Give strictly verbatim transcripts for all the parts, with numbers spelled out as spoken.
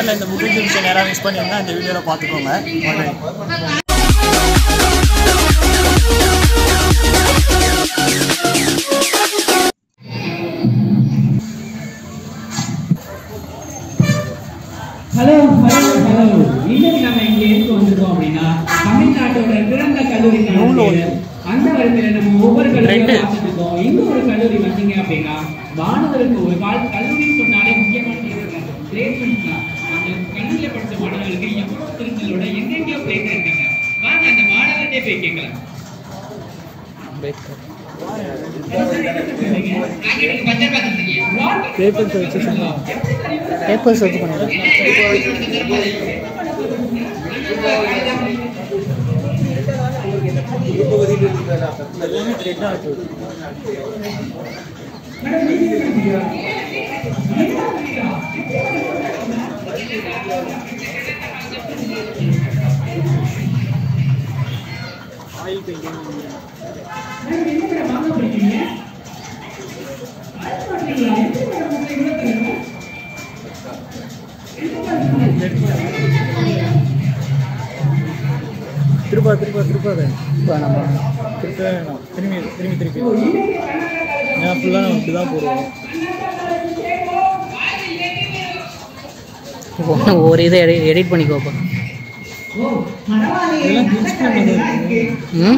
தமிழ்நாட்டில் இந்த book exhibition யாராவது மிஸ் பண்ணியிருந்தா இந்த வீடியோவில் பார்த்துக்கோங்க. ஹலோ ஹலோ ஹலோ இன்னைக்கு நம்ம இங்கே எதுக்கு வந்திருக்கோம் அப்படின்னா தமிழ்நாட்டோட பிறந்த கல்லூரி அந்த வரிசையில நம்ம ஒவ்வொரு கல்லூரியும் பார்த்துட்டு இருக்கோம். இந்த ஒரு கல்லூரி வந்தீங்க அப்படின்னா மாணவருக்கு ஒரு கால் கல்லூரின்னு சொன்னாலே முக்கியமான பிளேஸ்மெண்ட் தான். அந்த கல்லூரியில படித்த மாணவர்களுக்கு எவ்வளவு திருத்தலோட எங்கெங்கயோ பிளேஸ் இருக்காங்க. வாங்க அந்த மாணவர்கிட்டே போய் கேட்கலாம். பேப்பர்ஸ் வச்சு பேப்பர்ஸ் வச்சு பண்ணுறேன். ஆயில் பெயிண்டிங் திருப்பா திருப்பா திருப்பா இப்போ நம்ம திருப்ப வேணாம். திரும்பி திரும்பி திருப்பி ஏன்னா ஃபுல்லாக இப்படி தான் போடுவோம். ஒரு இதை எடி எடிட் பண்ணிக்கோப்பா. இதெல்லாம் மிக்ஸ் பண்ணது ம்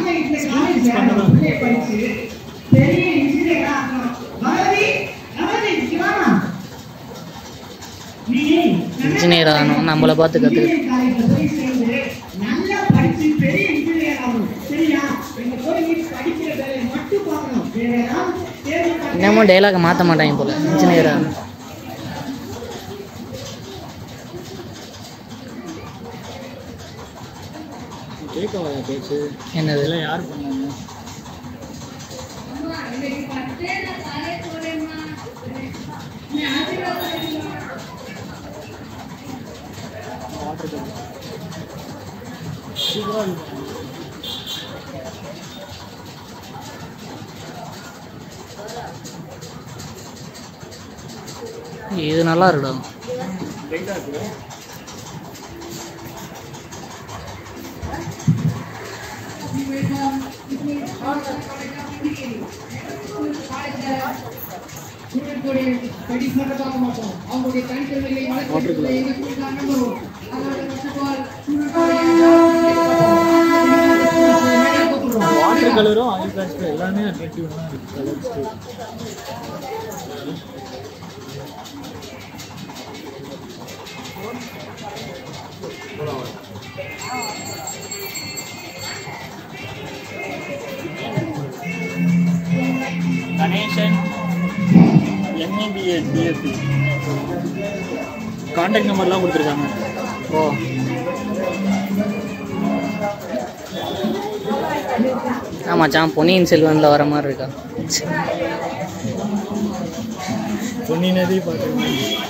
இன்ஜினியர் ஆகணும் நம்மளை பார்த்து கற்றுக்கிட்டு இன்னமும் டைலாக மாற்ற மாட்டாங்க போல. இன்ஜினியர் ஆகணும். பேச்சு என்னது யார் பண்ணாங்க? இது நல்லா இருக்குடா. வாட்டர் கலரும் ஆயில் பேஸ்ட் எல்லாமே அட்ராக்டிவாக இருக்கு. கணேசன் எம்இபிஏ டிஎஸ்சி கான்டாக்ட் நம்பர்லாம் கொடுத்துருக்காங்க. ஓ ஆமாச்சான் பொன்னியின் செல்வனில் வர மாதிரி இருக்கா? பொன்னி நதி பார்த்துருக்கேன்.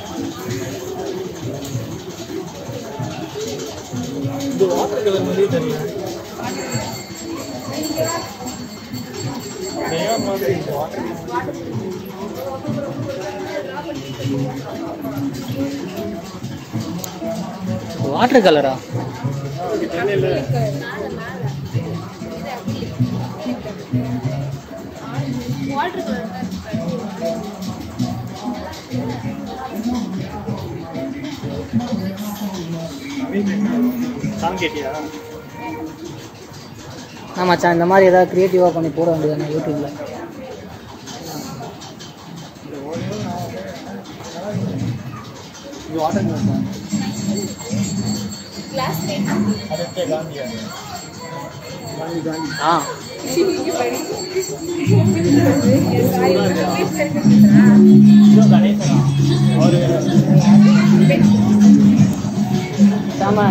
இது வாட்டர் கலர் மாதிரியே தெரியல. மாதிரி வாட்டர் கலரா? வாட்டர் கலர் சாங் கேட்டியா? ஆமாச்சான் இந்த மாதிரி ஏதாவது க்ரியேட்டிவாக பண்ணி போட வேண்டியதானே யூடியூப்பில். வாட்டர் கலர் தான். கிளாஸ் அதே காந்தியா? காந்தி காந்தி ஆ கணேசனா ஒரு சாமா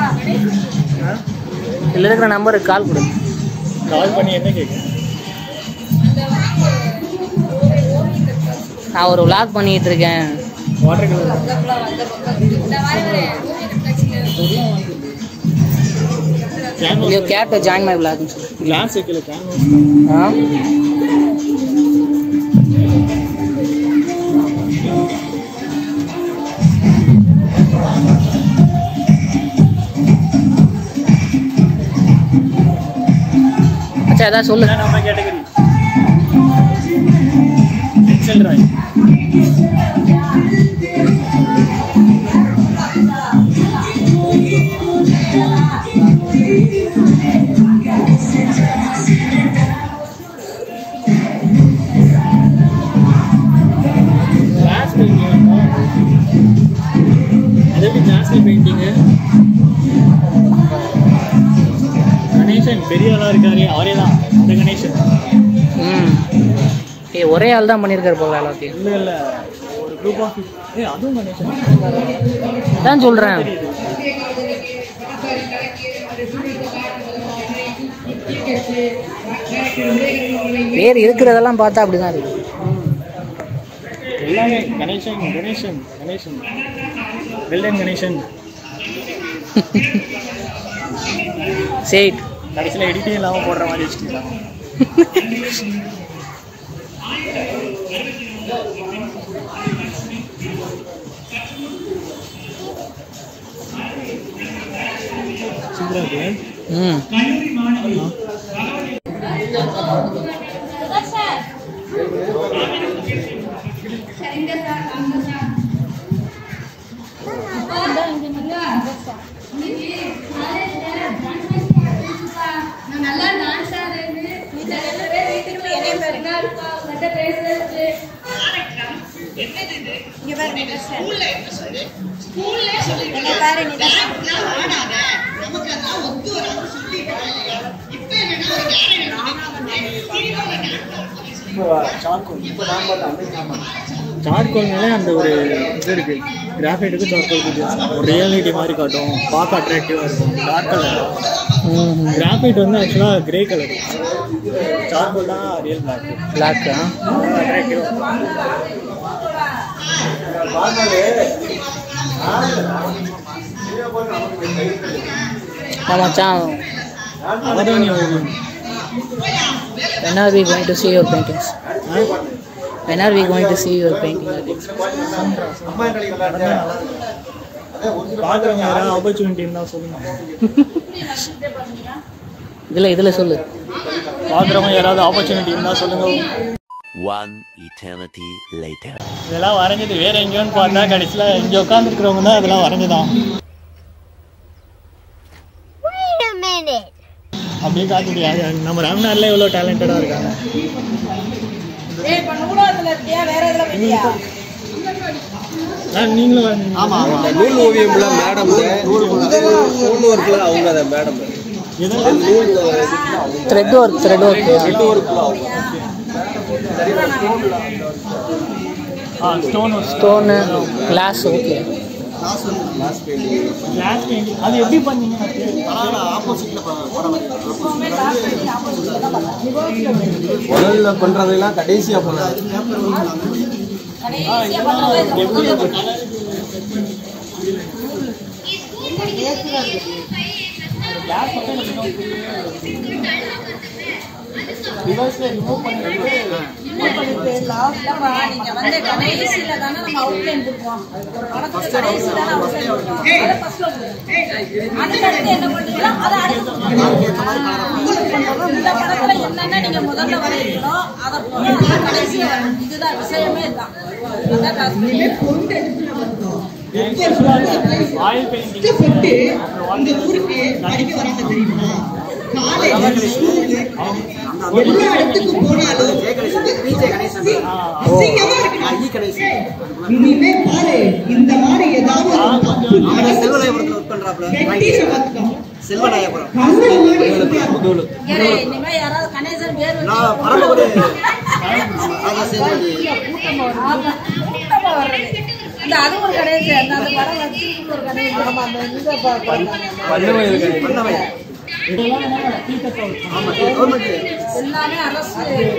இதில் இருக்கிற நம்பருக்கு கால் கொடு. கால் பண்ணி என்ன கேட்கு? நான் ஒரு விளாக் பண்ணிகிட்டு இருக்கேன். Water colour You care to join my vlog? Glass ekle canvas. हाँ. சரி அதான் சொல்லு. நம்ம category pencil drawing. Glass painting. அது எப்படி கிளாஸ்ல பெயிண்டிங்கு? கணேசன் பெரிய ஆளாக இருக்காரு, அவரே தான் அந்த கணேசன். ம் ஏ ஒரே ஆள் தான் பண்ணியிருக்காரு போல எல்லாத்தையும். இல்லை இல்லை ஒரு குரூப் ஆஃப் ஏ அதுவும் கணேசன் தான் சொல்கிறேன். பேர் இருக்கிறதெல்லாம் பார்த்தா அப்படி தான் இருக்கு. எல்லாமே கணேசன் கணேசன் கணேசன் வெல்டன் கணேசன். சரி கடைசியில் எடிட்டிங் இல்லாமல் போடுற மாதிரி வச்சுக்கலாம். சூப்பராக இருக்கு. ம் நல்லா டான்ஸ் ஆடுறது இங்க பாரு ஸ்கூல்ல என்ன சொல்லு ஸ்கூல்ல சொல்லு என்ன பாரு நீ ஆடாத நமக்கு அதெல்லாம் ஒத்து வராது சொல்லிட்டேன். இப்போ என்னன்னா ஒரு சார்கோல்னாலே அந்த ஒரு இது இருக்குது, கிராஃபைட்டுக்கு சார்கோல் வித்தியாசம். ஒரு ரியாலிட்டி மாதிரி காட்டும், பார்க்க அட்ராக்டிவாக இருக்கும். Dark colour. கிராஃபைட் வந்து ஆக்சுவலாக கிரே கலர், சார்கோல் தான் ரியல் பிளாக். பிளாக் அட்ராக்டிவாக. மச்சான் அதான் நீ when are we going to see your paintings? When are we going to see your painting? பார்க்குறவங்க யாராவது ஆப்பர்ச்சுனிட்டி இருந்தால் சொல்லுங்க. இதில் இதில் சொல்லு. பார்க்குறவங்க யாராவது ஆப்பர்ச்சுனிட்டி இருந்தால் சொல்லுங்க. One eternity later. இதெல்லாம் வரைஞ்சது வேற எங்கேயோன்னு பார்த்தா கடைசியில் இங்கே உட்காந்துருக்கிறவங்க தான் இதெல்லாம் வரைஞ்சதான். அப்படியே காட்ட முடியாது. நம்ம ராம்நாட்ல இவ்வளோ டேலண்டடாக இருக்காங்க. நீங்களும் நூல் ஓவியம்ல மேடம் நூல் ஒர்க்ல அவங்க அதை madam thread work thread work thread ஒர்க்ல stone stone glass. Okay glass painting அது எப்படி பண்ணீங்க? முதல்ல பண்றதெல்லாம் கடைசியா பண்ணாது. ஆயில் பெயிண்டிங் எல்லா இடத்துக்கும் போனாலும் இனிமே பாரு இந்த மாதிரி ஏதாவது செல்வநாயபுரத்துல ஒர்க் பண்றாப்ல செல்வநாயபுரம் நான் பரமக்குடி அது ஒரு கடைசி அந்த படம் வச்சு ஒரு கடைசி எல்லாமே அரசு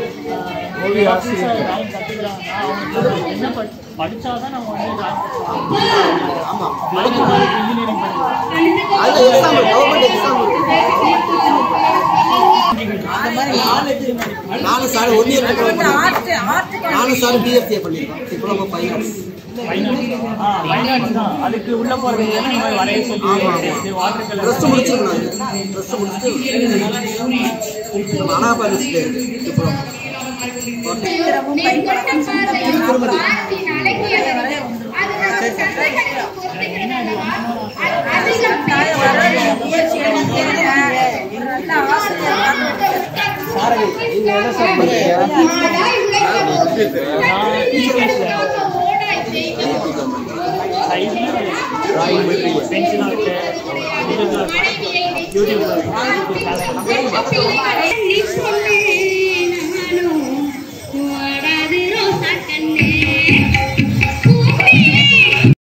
என்ன படிச்சாதான் நம்ம வந்து இன்ஜினியரிங் நானும் சார் ஒன் இயர் நானும் சார் பிஎஃப்ஏ பண்ணிருக்கோம் டிப்ளமோ ஃபைவ் இயர்ஸ் அதுக்கு உள்ள போறது வரைய சொல்லி வாட்டர் கலர் பென்சில்